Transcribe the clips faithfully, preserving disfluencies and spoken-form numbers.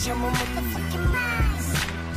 Bitch, I'm a motherfucking mouse.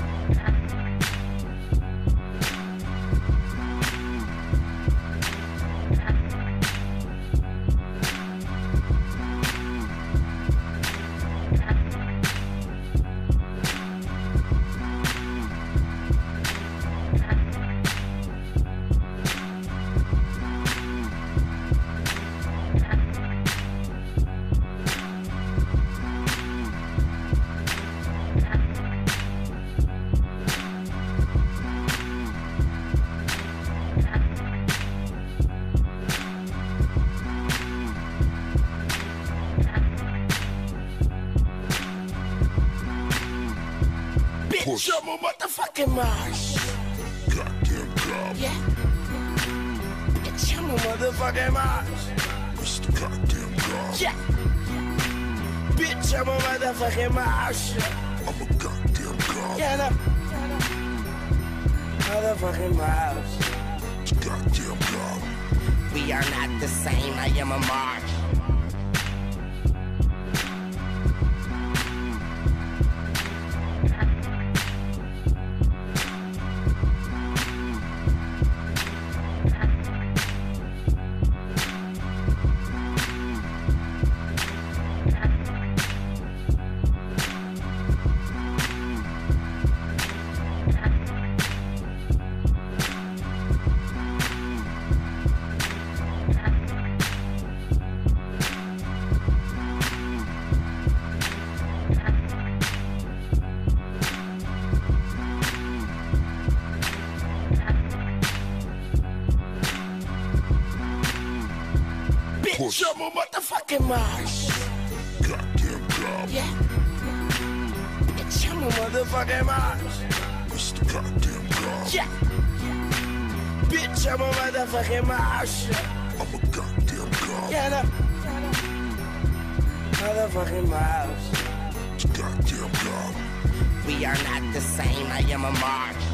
Bitch, I'm a motherfucking mouse. Goddamn gob. Yeah. Bitch, I'm a motherfucking mouse. Mister Goddamn gob. Yeah. Bitch, I'm a motherfucking mouse. I'm a goddamn gob. Yeah, no. Motherfucking mouse. Goddamn gob. We are not the same, I am a marsh. Bitch, I'm a motherfucking mouse. Goddamn gob. Yeah. Bitch, I'm a motherfucking mouse. Mister Goddamn gob. Yeah. Bitch, I'm a motherfucking mouse. I'm a goddamn gob. Yeah, no. Motherfucking mouse. Goddamn gob. We are not the same, I am a marsh.